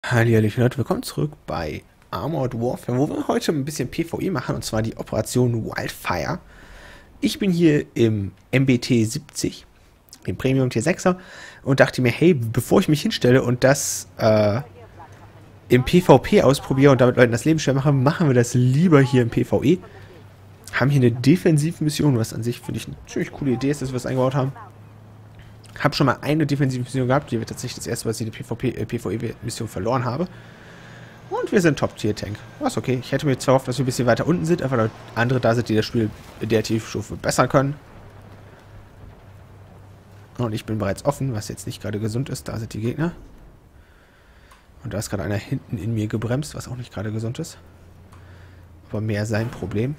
Hallihallöchen Leute, willkommen zurück bei Armored Warfare, wo wir heute ein bisschen PvE machen, und zwar die Operation Wildfire. Ich bin hier im MBT 70, dem Premium Tier 6er, und dachte mir, hey, bevor ich mich hinstelle und das im PvP ausprobiere und damit Leuten das Leben schwer mache, machen wir das lieber hier im PvE. Haben hier eine Defensivmission, was an sich, finde ich, eine ziemlich coole Idee ist, dass wir das eingebaut haben. Habe schon mal eine Defensivmission gehabt, die wir tatsächlich das erste Mal, dass ich die PvE-Mission verloren habe. Und wir sind Top-Tier-Tank. Was okay. Ich hätte mir zwar gehofft, dass wir ein bisschen weiter unten sind, einfach weil andere da sind, die das Spiel in der Tiefstufe besser können. Und ich bin bereits offen, was jetzt nicht gerade gesund ist. Da sind die Gegner. Und da ist gerade einer hinten in mir gebremst, was auch nicht gerade gesund ist. Aber mehr sein Problem.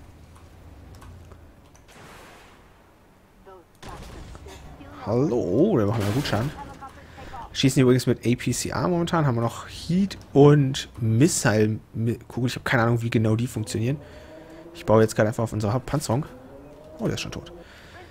Hallo, der macht mir gut Schaden. Schießen übrigens mit APCR momentan. Haben wir noch Heat und Missile-Kugel. Ich habe keine Ahnung, wie genau die funktionieren. Ich baue jetzt gerade einfach auf unsere Hauptpanzerung. Oh, der ist schon tot.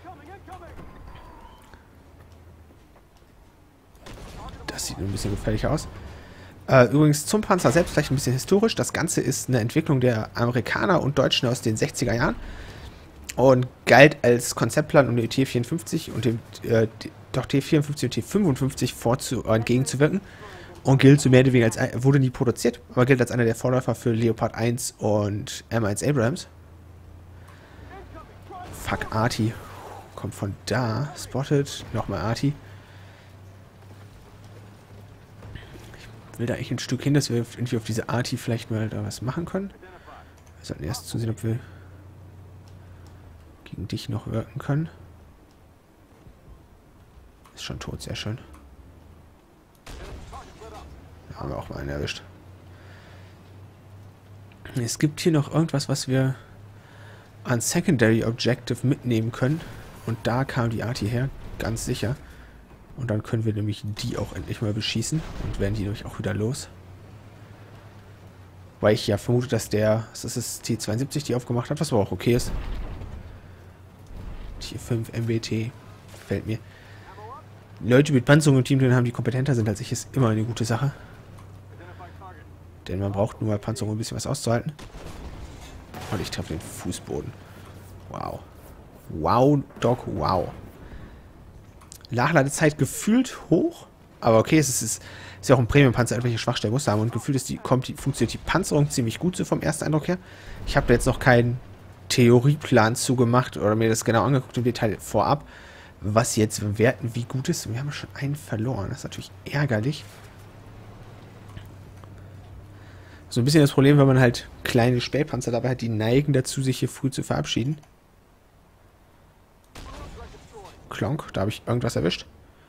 Das sieht ein bisschen gefährlicher aus. Übrigens zum Panzer selbst vielleicht ein bisschen historisch. Das Ganze ist eine Entwicklung der Amerikaner und Deutschen aus den 60er Jahren. Und galt als Konzeptplan, um dem T54 und dem T54 und T55 entgegenzuwirken. Und gilt so mehr oder weniger als, wurde nie produziert, aber gilt als einer der Vorläufer für Leopard 1 und M1 Abrams. Fuck, Arty. Kommt von da. Spotted. Nochmal Arty. Ich will da echt ein Stück hin, dass wir irgendwie auf diese Arty vielleicht mal da was machen können. Wir sollten erst zusehen, ob wir gegen dich noch wirken können. Ist schon tot, sehr schön. Da haben wir auch mal einen erwischt. Es gibt hier noch irgendwas, was wir an Secondary Objective mitnehmen können. Und da kam die Arty her, ganz sicher. Und dann können wir nämlich die auch endlich mal beschießen. Und werden die nämlich auch wieder los. Weil ich ja vermute, dass das ist T72, die aufgemacht hat, was aber auch okay ist. Tier 5 MBT gefällt mir. Leute mit Panzerung im Team drin haben, die kompetenter sind als ich, ist immer eine gute Sache. Denn man braucht nur mal Panzerung, um ein bisschen was auszuhalten. Und ich treffe den Fußboden. Wow. Wow, Doc, wow. Nachladezeit gefühlt hoch. Aber okay, es ist ja auch ein Premium-Panzer, irgendwelche Schwachstellen muss haben. Und gefühlt funktioniert die Panzerung ziemlich gut so vom ersten Eindruck her. Ich habe da jetzt noch keinen Theorieplan zugemacht oder mir das genau angeguckt im Detail vorab, was jetzt werten, wie gut ist. Wir haben schon einen verloren. Das ist natürlich ärgerlich. So ein bisschen das Problem, wenn man halt kleine Spähpanzer dabei hat, die neigen dazu, sich hier früh zu verabschieden. Klonk, da habe ich irgendwas erwischt.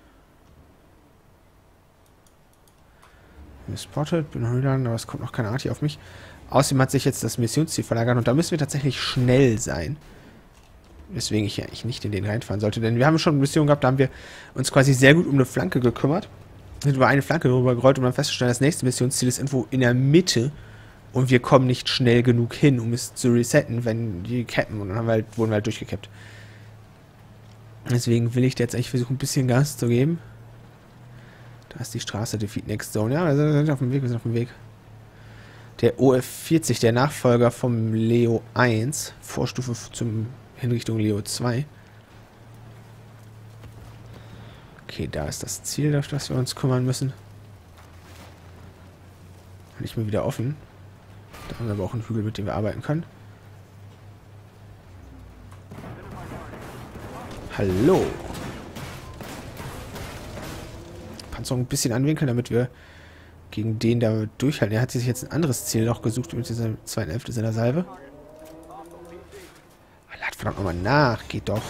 Spotted, bin höher, aber es kommt noch keine Art hier auf mich. Außerdem hat sich jetzt das Missionsziel verlagert und da müssen wir tatsächlich schnell sein. Weswegen ich ja eigentlich nicht in den reinfahren sollte. Denn wir haben schon eine Mission gehabt, da haben wir uns quasi sehr gut um eine Flanke gekümmert. Sind über eine Flanke drüber gerollt, um dann festzustellen, das nächste Missionsziel ist irgendwo in der Mitte. Und wir kommen nicht schnell genug hin, um es zu resetten, wenn die cappen. Und dann wurden wir halt durchgekappt. Deswegen will ich jetzt eigentlich versuchen, ein bisschen Gas zu geben. Da ist die Straße, Defeat Next Zone. Ja, wir sind auf dem Weg, Der OF40, der Nachfolger vom Leo 1, Vorstufe in Richtung Leo 2. Okay, da ist das Ziel, auf das wir uns kümmern müssen. Nicht mehr wieder offen. Da haben wir aber auch einen Hügel, mit dem wir arbeiten können. Hallo. Panzerung ein bisschen anwinkeln, damit wir gegen den da durchhalten. Er hat sich jetzt ein anderes Ziel noch gesucht mit dieser 2.11. seiner Salve. Lad verdammt nochmal nach. Geht doch.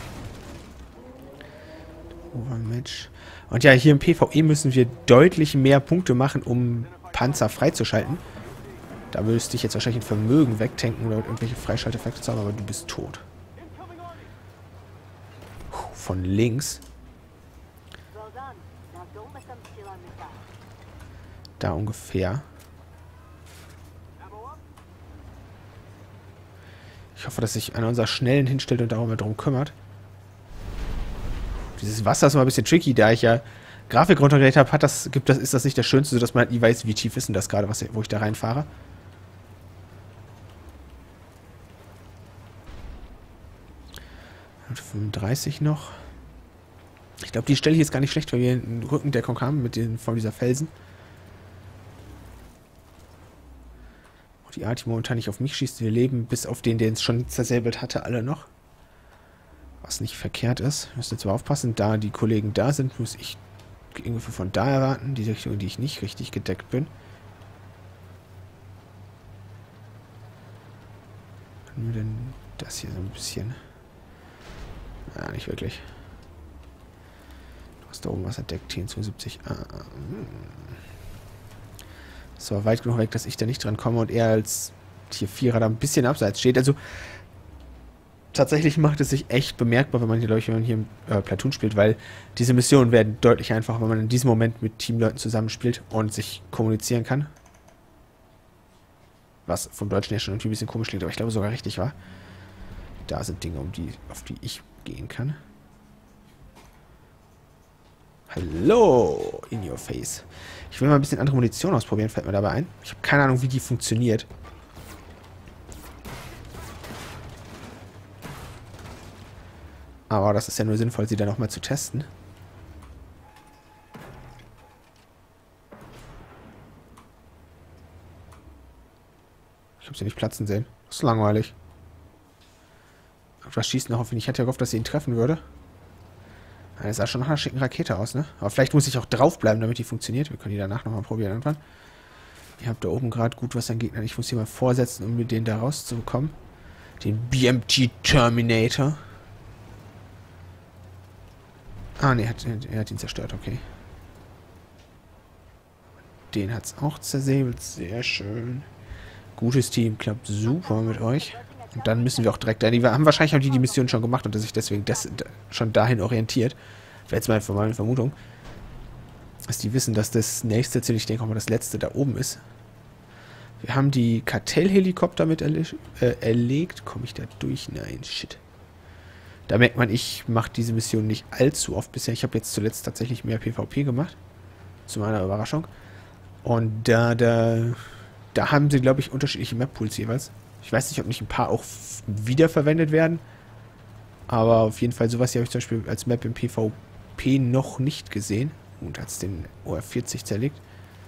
Overmatch. Und ja, hier im PvE müssen wir deutlich mehr Punkte machen, um Panzer freizuschalten. Da müsste ich jetzt wahrscheinlich ein Vermögen wegtanken oder irgendwelche Freischalteffekte zu haben, aber du bist tot. Von links. Da ungefähr. Ich hoffe, dass sich einer unserer Schnellen hinstellt und darum kümmert. Dieses Wasser ist mal ein bisschen tricky, da ich ja Grafik runtergeladen habe, ist das nicht das Schönste, sodass man halt nie weiß, wie tief ist denn das gerade, wo ich da reinfahre. Und 35 noch. Ich glaube, die Stelle hier ist gar nicht schlecht, weil wir einen Rückendeckung haben von dieser Felsen. Und die Art, die momentan nicht auf mich schießt, wir leben bis auf den es schon zersäbelt hatte, alle noch. Was nicht verkehrt ist. Wir müssen jetzt mal aufpassen, da die Kollegen da sind, muss ich ungefähr von da erwarten, die Richtung, in die ich nicht richtig gedeckt bin. Können wir denn das hier so ein bisschen... Ja, nicht wirklich. Du hast da oben was entdeckt, TN72. Das war weit genug weg, dass ich da nicht dran komme und er als Tier 4er da ein bisschen abseits steht. Also tatsächlich macht es sich echt bemerkbar, wenn man hier, glaube ich, wenn man hier im Platoon spielt, weil diese Missionen werden deutlich einfacher, wenn man in diesem Moment mit Teamleuten zusammenspielt und sich kommunizieren kann. Was vom Deutschen her schon irgendwie ein bisschen komisch klingt, aber ich glaube sogar richtig war. Da sind Dinge, auf die ich gehen kann. Hallo, in your face. Ich will mal ein bisschen andere Munition ausprobieren, fällt mir dabei ein. Ich habe keine Ahnung, wie die funktioniert. Aber das ist ja nur sinnvoll, sie dann nochmal zu testen. Ich habe sie nicht platzen sehen. Das ist langweilig. Was schießt noch auf ihn? Ich hatte ja gehofft, dass sie ihn treffen würde. Das sah schon nach einer schicken Rakete aus, ne? Aber vielleicht muss ich auch draufbleiben, damit die funktioniert. Wir können die danach nochmal probieren irgendwann. Ihr habt da oben gerade gut was an Gegnern. Ich muss hier mal vorsetzen, um mit denen da rauszubekommen. Den BMT Terminator. Ah, ne, er hat ihn zerstört, okay. Den hat es auch zersäbelt. Sehr schön. Gutes Team, klappt super mit euch. Und dann müssen wir auch direkt... Die haben wahrscheinlich auch die Mission schon gemacht und sich deswegen schon dahin orientiert. Wäre jetzt mal meine Vermutung. Dass die wissen, dass das nächste Ziel, ich denke auch mal das letzte, da oben ist. Wir haben die Kartellhelikopter mit erlegt. Komme ich da durch? Nein, shit. Da merkt man, ich mache diese Mission nicht allzu oft bisher. Ich habe jetzt zuletzt tatsächlich mehr PvP gemacht. Zu meiner Überraschung. Und da haben sie, glaube ich, unterschiedliche Map-Pools jeweils. Ich weiß nicht, ob nicht ein paar auch wiederverwendet werden. Aber auf jeden Fall, sowas hier habe ich zum Beispiel als Map im PvP noch nicht gesehen. Und hat es den OR40 zerlegt.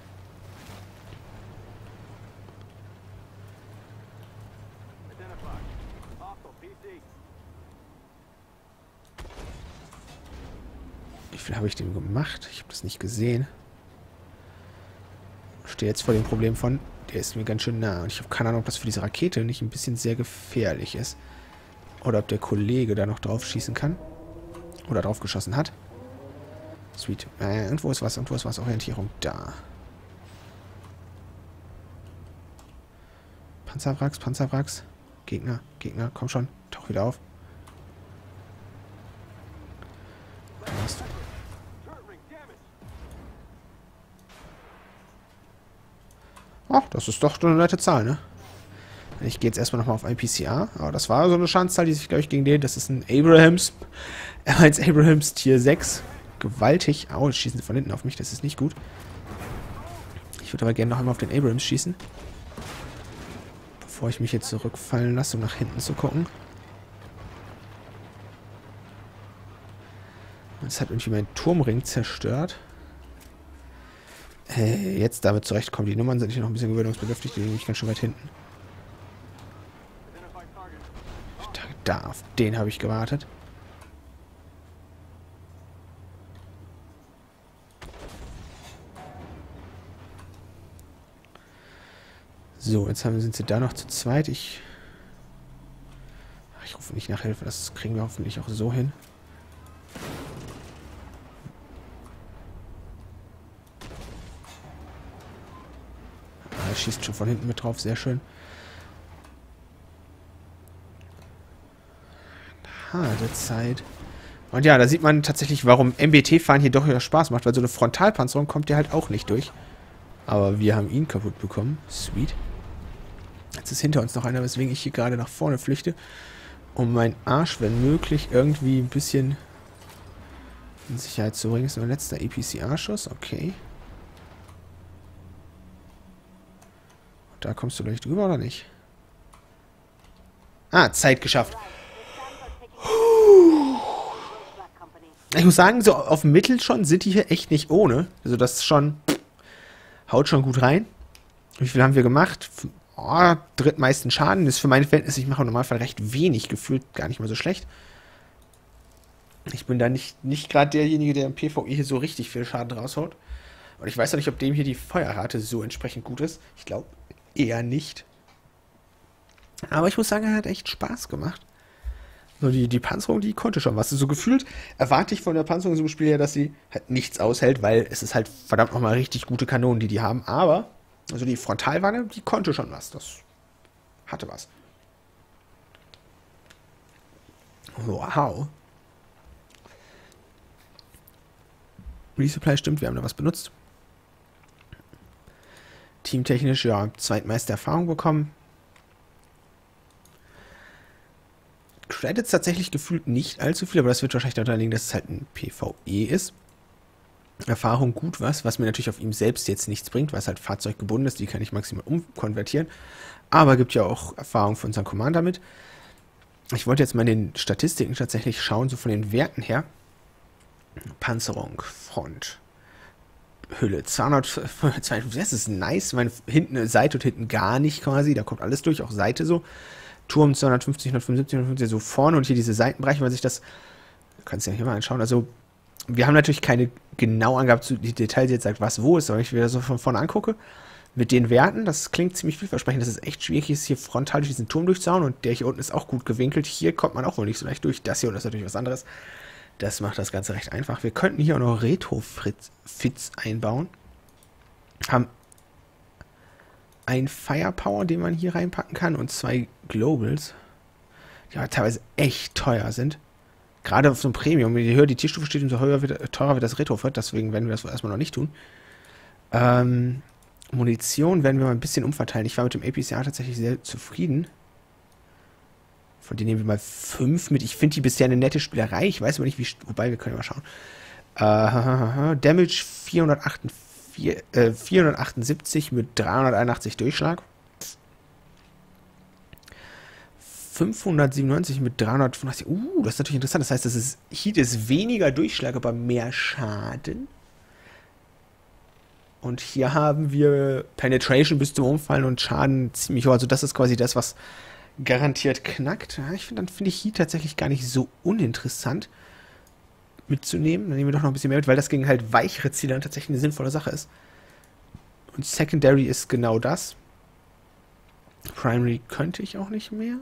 Wie viel habe ich dem gemacht? Ich habe das nicht gesehen. Ich stehe jetzt vor dem Problem von, der ist mir ganz schön nah. Und ich habe keine Ahnung, ob das für diese Rakete nicht ein bisschen sehr gefährlich ist. Oder ob der Kollege da noch drauf schießen kann. Oder drauf geschossen hat. Sweet. Irgendwo ist was, Orientierung da. Panzerwracks. Gegner, komm schon. Tauch wieder auf. Da hast du. Ach, das ist doch eine nette Zahl, ne? Ich gehe jetzt erstmal nochmal auf ein PCA. Aber das war so eine Schanzzahl, die sich, glaube ich, gegen den... Das ist ein Abrams. R1 Abrams Tier 6. Gewaltig. Au, jetzt schießen sie von hinten auf mich. Das ist nicht gut. Ich würde aber gerne noch einmal auf den Abrams schießen. Bevor ich mich jetzt zurückfallen lasse, um nach hinten zu gucken. Das hat irgendwie meinen Turmring zerstört. Jetzt damit zurechtkommen. Die Nummern sind hier noch ein bisschen gewöhnungsbedürftig. Die liegen nämlich ganz schön weit hinten. Da, auf den habe ich gewartet. So, jetzt sind sie da noch zu zweit. Ich rufe nicht nach Hilfe. Das kriegen wir hoffentlich auch so hin. Er schießt schon von hinten mit drauf. Sehr schön. Harte Zeit. Und ja, da sieht man tatsächlich, warum MBT-Fahren hier doch wieder Spaß macht, weil so eine Frontalpanzerung kommt ja halt auch nicht durch. Aber wir haben ihn kaputt bekommen. Sweet. Jetzt ist hinter uns noch einer, weswegen ich hier gerade nach vorne flüchte. Um meinen Arsch, wenn möglich, irgendwie ein bisschen Sicherheitszuring ist mein letzter EPCA-Schuss. Okay. Da kommst du gleich drüber, oder nicht? Ah, Zeit geschafft. Ich muss sagen, so auf Mittel schon sind die hier echt nicht ohne. Also das ist schon... Haut schon gut rein. Wie viel haben wir gemacht? Oh, drittmeisten Schaden. Das ist für meine Verhältnisse, ich mache im Normalfall recht wenig, gefühlt gar nicht mal so schlecht. Ich bin da nicht gerade derjenige, der im PvE hier so richtig viel Schaden raushaut. Und ich weiß auch nicht, ob dem hier die Feuerrate so entsprechend gut ist. Ich glaube eher nicht. Aber ich muss sagen, er hat echt Spaß gemacht. So, die Panzerung, die konnte schon was. So gefühlt erwarte ich von der Panzerung in so einem Spiel ja, dass sie halt nichts aushält, weil es ist halt verdammt nochmal richtig gute Kanonen, die haben. Aber, also die Frontalwanne, die konnte schon was. Das hatte was. Wow. Resupply stimmt, wir haben da was benutzt. Teamtechnisch, ja, zweitmeiste Erfahrung bekommen. Credits tatsächlich gefühlt nicht allzu viel, aber das wird wahrscheinlich daran liegen, dass es halt ein PvE ist. Erfahrung gut was mir natürlich auf ihm selbst jetzt nichts bringt, weil es halt fahrzeuggebunden ist, die kann ich maximal umkonvertieren. Aber gibt ja auch Erfahrung für unseren Commander mit. Ich wollte jetzt mal in den Statistiken tatsächlich schauen, so von den Werten her. Panzerung, Front, Hülle, 252, das ist nice. Meine hinten Seite und hinten gar nicht quasi, da kommt alles durch, auch Seite so. Turm 250, 175, 150, so vorne und hier diese Seitenbereiche, weil sich das, kannst du ja hier mal anschauen, also wir haben natürlich keine genaue Angabe zu die Details, die jetzt sagt, was wo ist, aber wenn ich mir das so von vorne angucke, mit den Werten, das klingt ziemlich vielversprechend, dass es echt schwierig ist, hier frontal durch diesen Turm durchzuhauen und der hier unten ist auch gut gewinkelt, hier kommt man auch wohl nicht so leicht durch, das hier unten ist natürlich was anderes, das macht das Ganze recht einfach. Wir könnten hier auch noch Retrofits einbauen, haben ein Firepower, den man hier reinpacken kann und 2 Globals, die aber teilweise echt teuer sind. Gerade auf so einem Premium, je höher die Tierstufe steht, umso teurer wird das Retrofit, deswegen werden wir das erstmal noch nicht tun. Munition werden wir mal ein bisschen umverteilen. Ich war mit dem APCA tatsächlich sehr zufrieden. Von denen nehmen wir mal 5 mit. Ich finde die bisher eine nette Spielerei. Ich weiß aber nicht, wie... Wobei, wir können ja mal schauen. Damage 478 mit 381 Durchschlag. 597 mit 385. Das ist natürlich interessant. Das heißt, Heat ist weniger Durchschlag, aber mehr Schaden. Und hier haben wir Penetration bis zum Umfallen und Schaden ziemlich hoch. Also das ist quasi das, was garantiert knackt. Ja, dann finde ich Heat tatsächlich gar nicht so uninteressant mitzunehmen. Dann nehmen wir doch noch ein bisschen mehr mit, weil das gegen halt weichere Ziele dann tatsächlich eine sinnvolle Sache ist. Und Secondary ist genau das. Primary könnte ich auch nicht mehr.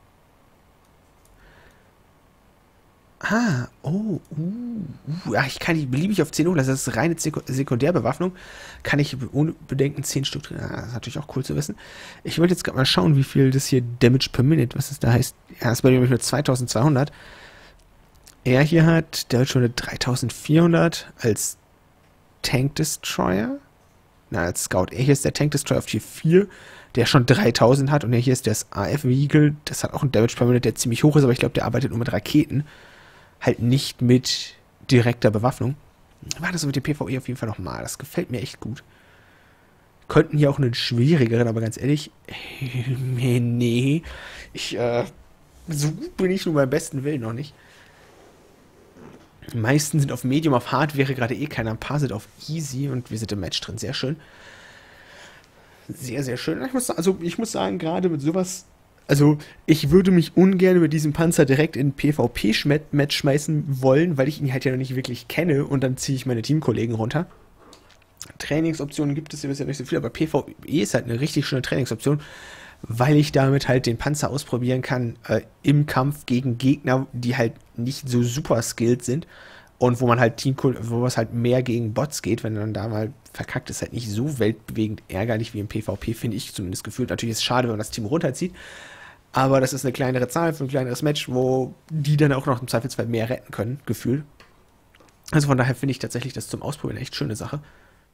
Ja, ich kann die beliebig auf 10 hoch, das ist reine Sekundärbewaffnung. Kann ich ohne Bedenken 10 Stück drin. Das ist natürlich auch cool zu wissen. Ich wollte jetzt gerade mal schauen, wie viel das hier Damage per Minute, was es da heißt. Ja, das ist bei mir nur 2200. Er hier hat, der hat schon eine 3400 als Tank Destroyer. Na, als Scout. Er hier ist der Tank Destroyer auf Tier 4, der schon 3000 hat. Und er hier ist das AF-Vehicle. Das hat auch einen Damage per Minute, der ziemlich hoch ist, aber ich glaube, der arbeitet nur mit Raketen. Halt nicht mit direkter Bewaffnung. War das so mit dem PvE auf jeden Fall nochmal. Das gefällt mir echt gut. Könnten hier auch einen schwierigeren, aber ganz ehrlich, nee. So gut bin ich nur beim besten Willen noch nicht. Die meisten sind auf Medium, auf Hard wäre gerade eh keiner. Ein paar sind auf Easy und wir sind im Match drin. Sehr schön. Sehr, sehr schön. Ich muss sagen, gerade mit sowas... Also, ich würde mich ungern mit diesem Panzer direkt in PvP-Match schmeißen wollen, weil ich ihn halt ja noch nicht wirklich kenne und dann ziehe ich meine Teamkollegen runter. Trainingsoptionen gibt es ja bisher nicht so viel, aber PvE ist halt eine richtig schöne Trainingsoption, weil ich damit halt den Panzer ausprobieren kann im Kampf gegen Gegner, die halt nicht so super skilled sind und wo man halt wo es halt mehr gegen Bots geht, wenn dann da mal verkackt ist, halt nicht so weltbewegend ärgerlich wie im PvP, finde ich zumindest gefühlt. Natürlich ist es schade, wenn man das Team runterzieht, aber das ist eine kleinere Zahl für ein kleineres Match, wo die dann auch noch im Zweifelsfall mehr retten können, gefühlt. Also von daher finde ich tatsächlich das zum Ausprobieren echt schöne Sache.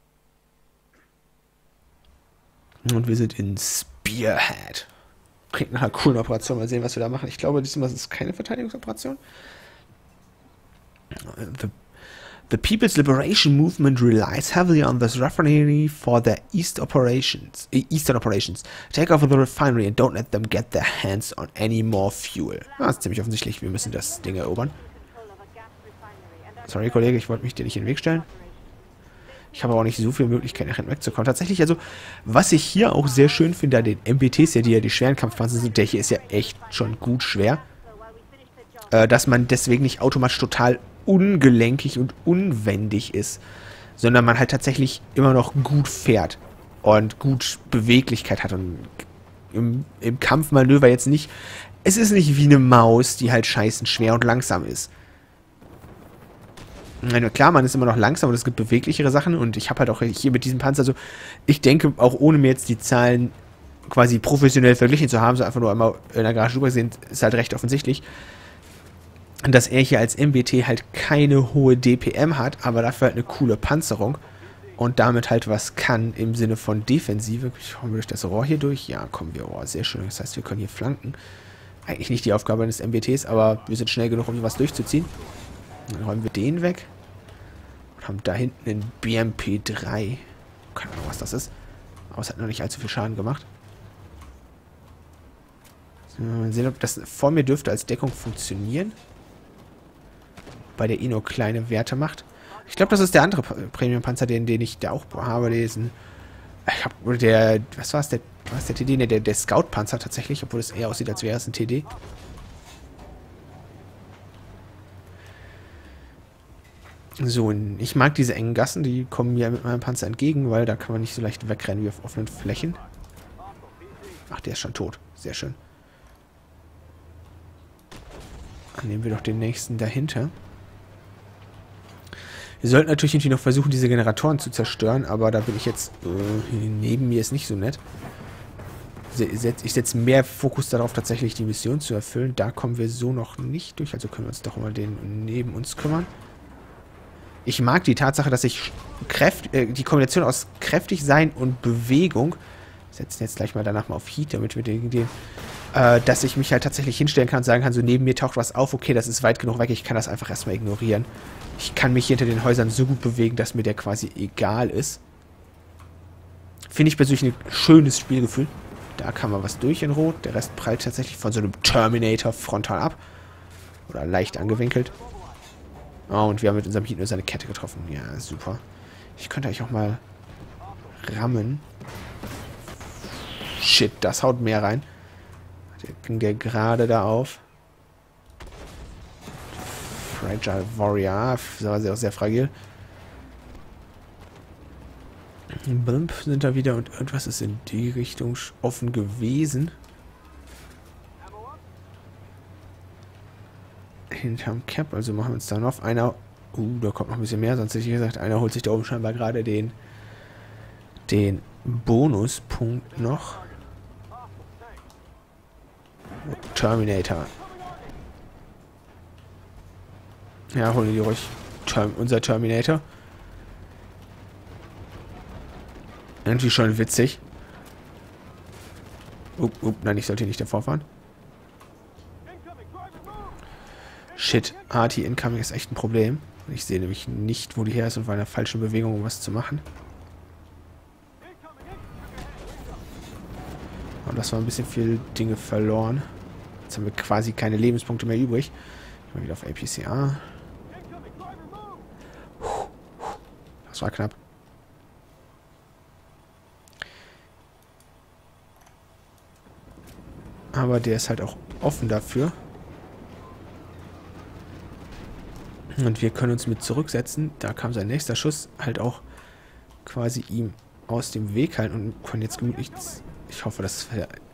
Und wir sind in Spearhead. Klingt nach einer coolen Operation. Mal sehen, was wir da machen. Ich glaube, diesmal ist es keine Verteidigungsoperation. The People's Liberation Movement relies heavily on this refinery for their eastern operations. Take over the refinery and don't let them get their hands on any more fuel. Das ist ziemlich offensichtlich, wir müssen das Ding erobern. Sorry, Kollege, ich wollte mich dir nicht in den Weg stellen. Ich habe auch nicht so viele Möglichkeiten, nach hinten wegzukommen. Tatsächlich, also, was ich hier auch sehr schön finde, an den MBTs, die ja die schweren Kampfpanzer sind, der hier ist ja echt schon gut schwer, dass man deswegen nicht automatisch total ungelenkig und unwendig ist, sondern man halt tatsächlich immer noch gut fährt und gut Beweglichkeit hat und im Kampfmanöver jetzt nicht, es ist nicht wie eine Maus, die halt scheißen schwer und langsam ist. Klar, man ist immer noch langsam und es gibt beweglichere Sachen und ich habe halt auch hier mit diesem Panzer so, ich denke, auch ohne mir jetzt die Zahlen quasi professionell verglichen zu haben, so einfach nur einmal in der Garage übersehen, ist halt recht offensichtlich, dass er hier als MBT halt keine hohe DPM hat, aber dafür halt eine coole Panzerung und damit halt was kann im Sinne von Defensive. Kommen wir durch das Rohr hier durch? Ja, kommen wir. Oh, sehr schön. Das heißt, wir können hier flanken. Eigentlich nicht die Aufgabe eines MBTs, aber wir sind schnell genug, um hier was durchzuziehen. Dann räumen wir den weg und haben da hinten einen BMP-3. Keine Ahnung, was das ist. Aber es hat noch nicht allzu viel Schaden gemacht. So, mal sehen, ob das vor mir dürfte als Deckung funktionieren. Bei der nur kleine Werte macht. Ich glaube, das ist der andere Premium-Panzer, den ich da auch habe. Was war es? Der TD? Ne, der Scout-Panzer tatsächlich, obwohl es eher aussieht, als wäre es ein TD. So, ich mag diese engen Gassen, die kommen mir mit meinem Panzer entgegen, weil da kann man nicht so leicht wegrennen wie auf offenen Flächen. Ach, der ist schon tot. Sehr schön. Dann nehmen wir doch den nächsten dahinter. Wir sollten natürlich irgendwie noch versuchen, diese Generatoren zu zerstören, aber da bin ich jetzt... neben mir ist nicht so nett. Ich setze mehr Fokus darauf, tatsächlich die Mission zu erfüllen. Da kommen wir so noch nicht durch, also können wir uns doch mal den neben uns kümmern. Ich mag die Tatsache, dass ich die Kombination aus kräftig sein und Bewegung... Setzen jetzt gleich mal danach mal auf Heat, damit wir dass ich mich halt tatsächlich hinstellen kann und sagen kann, so neben mir taucht was auf, okay, das ist weit genug weg, ich kann das einfach erstmal ignorieren. Ich kann mich hinter den Häusern so gut bewegen, dass mir der quasi egal ist. Finde ich persönlich ein schönes Spielgefühl. Da kann man was durch in Rot, der Rest prallt tatsächlich von so einem Terminator frontal ab. Oder leicht angewinkelt. Oh, und wir haben mit unserem Heat nur seine Kette getroffen. Ja, super. Ich könnte euch auch mal rammen. Shit, das haut mehr rein. Der ging der gerade da auf. Fragile Warrior. Sehr, sehr, sehr fragil. Blimp sind da wieder und irgendwas ist in die Richtung offen gewesen. Hinterm Cap, also machen wir uns da noch. Einer. Da kommt noch ein bisschen mehr, sonst hätte ich gesagt, einer holt sich da oben scheinbar gerade den Bonuspunkt noch. Terminator. Ja, holen die ruhig. Unser Terminator. Irgendwie schon witzig. Nein, ich sollte nicht davor fahren. Shit, Arty Incoming ist echt ein Problem. Ich sehe nämlich nicht, wo die her ist und war in der falschen Bewegung, um was zu machen. Und das war ein bisschen viel Dinge verloren. Jetzt haben wir quasi keine Lebenspunkte mehr übrig. Mal wieder auf APCA. Das war knapp. Aber der ist halt auch offen dafür. Und wir können uns mit zurücksetzen. Da kam sein nächster Schuss halt auch quasi ihm aus dem Weg halten und können jetzt gemütlich... Ich hoffe, dass...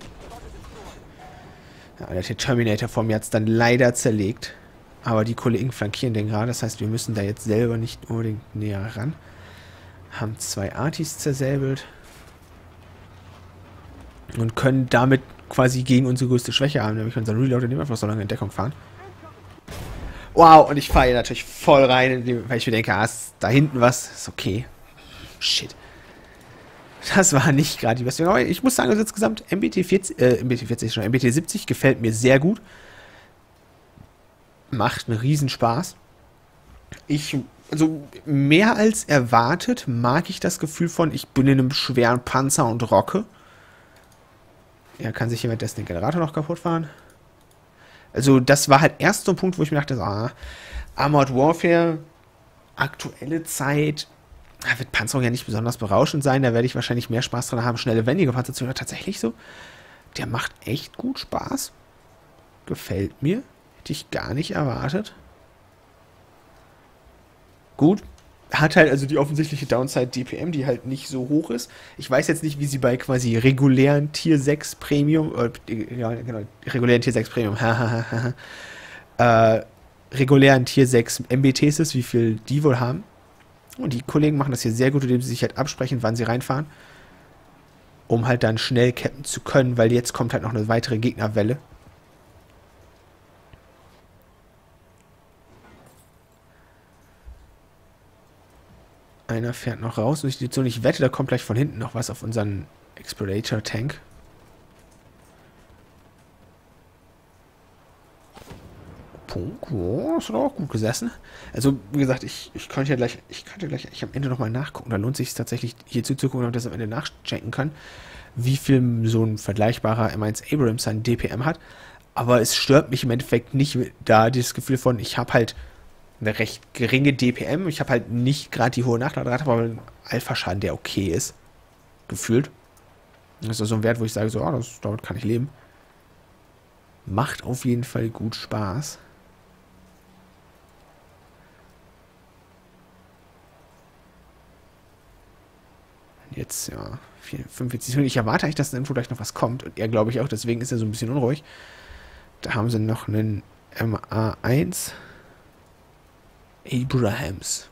Ja, der Terminator vor mir hat es dann leider zerlegt. Aber die Kollegen flankieren den gerade. Das heißt, wir müssen da jetzt selber nicht unbedingt näher ran. Haben 2 Artis zersäbelt. Und können damit quasi gegen unsere größte Schwäche haben. Nämlich unseren Reload, indem wir einfach so lange in Deckung fahren. Wow, und ich fahre hier natürlich voll rein, weil ich mir denke, ist da hinten was. Ist okay. Shit. Das war nicht gerade die beste. Aber ich muss sagen, also insgesamt MBT 70 gefällt mir sehr gut. Macht einen Riesenspaß. Ich Also mehr als erwartet mag ich das Gefühl von, ich bin in einem schweren Panzer und rocke. Er kann sich währenddessen den Generator noch kaputt fahren. Also das war halt erst so ein Punkt, wo ich mir dachte, Armored Warfare, aktuelle Zeit, da wird Panzerung ja nicht besonders berauschend sein. Da werde ich wahrscheinlich mehr Spaß dran haben, schnelle, wendige Panzer zu hören. Tatsächlich so, der macht echt gut Spaß. Gefällt mir. Hätte ich gar nicht erwartet. Gut. Hat halt also die offensichtliche Downside DPM, die halt nicht so hoch ist. Ich weiß jetzt nicht, wie sie bei quasi regulären Tier 6 Premium, ja, genau, regulären Tier 6 Premium, regulären Tier 6 MBTs ist, wie viel die wohl haben. Und die Kollegen machen das hier sehr gut, indem sie sich halt absprechen, wann sie reinfahren. Um halt dann schnell cappen zu können, weil jetzt kommt halt noch eine weitere Gegnerwelle. Einer fährt noch raus und ich wette, da kommt gleich von hinten noch was auf unseren Explorator-Tank. Punkt, oh, ist doch auch gut gesessen. Also, wie gesagt, ich könnte gleich am Ende nochmal nachgucken. Da lohnt es sich tatsächlich hier zuzugucken, ob ich das am Ende nachchecken kann, wie viel so ein vergleichbarer M1 Abrams sein DPM hat. Aber es stört mich im Endeffekt nicht, da dieses Gefühl von, ich habe halt eine recht geringe DPM. Ich habe halt nicht gerade die hohe Nachladerate, aber einen Alpha-Schaden, der okay ist. Gefühlt. Das ist so ein Wert, wo ich sage, so, damit kann ich leben. Macht auf jeden Fall gut Spaß. Jetzt, ja, 45 Sekunden. Ich erwarte eigentlich, dass in der Info gleich noch was kommt. Und er glaube ich auch, deswegen ist er so ein bisschen unruhig. Da haben sie noch einen MA1 Abrams.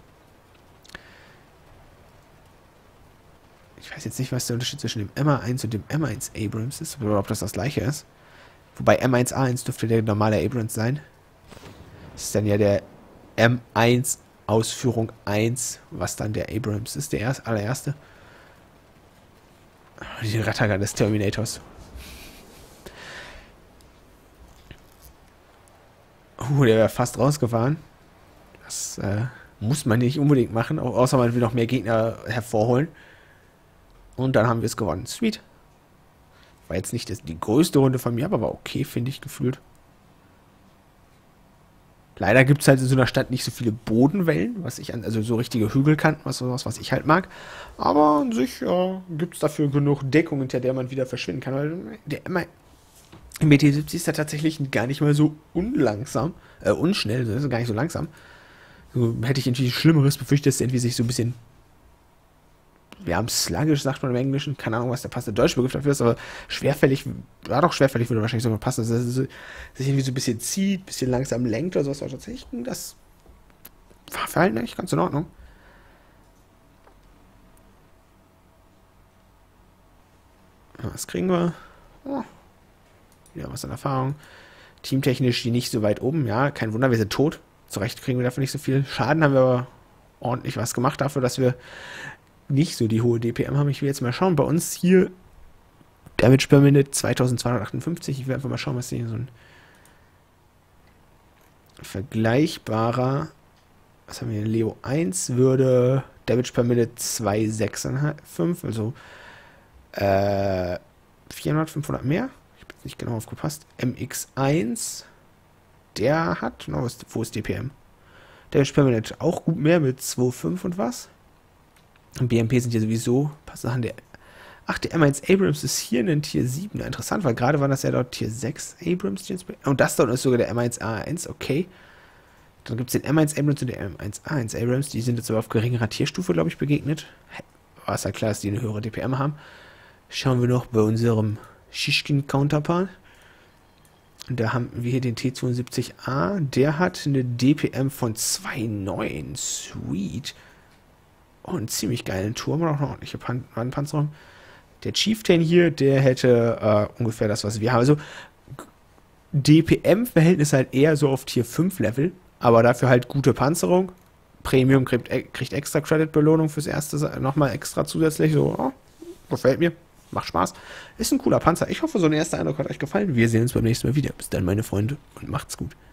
Ich weiß jetzt nicht, was der Unterschied zwischen dem MA1 und dem M1 Abrams ist, oder ob das gleiche ist. Wobei M1A1 dürfte der normale Abrams sein. Das ist dann ja der M1 Ausführung 1, was dann der Abrams ist, der allererste. Die Rattager des Terminators. Der wäre fast rausgefahren. Das muss man nicht unbedingt machen, außer man will noch mehr Gegner hervorholen. Und dann haben wir es gewonnen. Sweet. War jetzt nicht die größte Runde von mir, aber war okay, finde ich, gefühlt. Leider gibt es halt in so einer Stadt nicht so viele Bodenwellen, also so richtige Hügelkanten, was ich halt mag. Aber an sich gibt es dafür genug Deckung, hinter der man wieder verschwinden kann. Weil der MT-70 ist ja tatsächlich gar nicht mal so unschnell, das ist gar nicht so langsam. So, hätte ich irgendwie Schlimmeres befürchtet, dass der irgendwie sich so ein bisschen, wir haben sluggish, sagt man im Englischen, keine Ahnung, was der passende deutsche Begriff dafür ist, aber schwerfällig würde wahrscheinlich sogar passen, dass er sich irgendwie so ein bisschen zieht, ein bisschen langsam lenkt oder sowas, aber tatsächlich, das Fahrverhalten eigentlich ganz in Ordnung. Was kriegen wir? Oh, wieder was an Erfahrung. Teamtechnisch die nicht so weit oben, ja, kein Wunder, wir sind tot. Zurecht kriegen wir dafür nicht so viel. Schaden haben wir aber ordentlich was gemacht dafür, dass wir nicht so die hohe DPM haben. Ich will jetzt mal schauen. Bei uns hier Damage per Minute 2258. Ich will einfach mal schauen, was hier so ein vergleichbarer, was haben wir hier? Leo 1 würde Damage per Minute 265, also 400, 500 mehr. Ich habe jetzt nicht genau aufgepasst. MX1, der hat, wo ist DPM? Damage per Minute auch gut mehr mit 2,5 und was. Und BMP sind ja sowieso ein paar Sachen. Der M1 Abrams ist hier in Tier 7. Ja, interessant, weil gerade war das ja dort Tier 6 Abrams. Und das dort ist sogar der M1A1, okay. Dann gibt es den M1 Abrams und den M1A1 Abrams. Die sind jetzt aber auf geringerer Tierstufe, glaube ich, begegnet. War es ja klar, dass die eine höhere DPM haben. Schauen wir noch bei unserem Shishkin-Counterpart. Und da haben wir hier den T72A. Der hat eine DPM von 2,9. Sweet. Oh, einen ziemlich geilen Turm und auch eine ordentliche Wandpanzerung. Der Chieftain hier, der hätte ungefähr das, was wir haben. Also DPM-Verhältnis halt eher so auf Tier 5 Level, aber dafür halt gute Panzerung. Premium kriegt extra Credit-Belohnung fürs erste, nochmal extra zusätzlich. So, gefällt mir, macht Spaß. Ist ein cooler Panzer. Ich hoffe, so ein erster Eindruck hat euch gefallen. Wir sehen uns beim nächsten Mal wieder. Bis dann, meine Freunde, und macht's gut.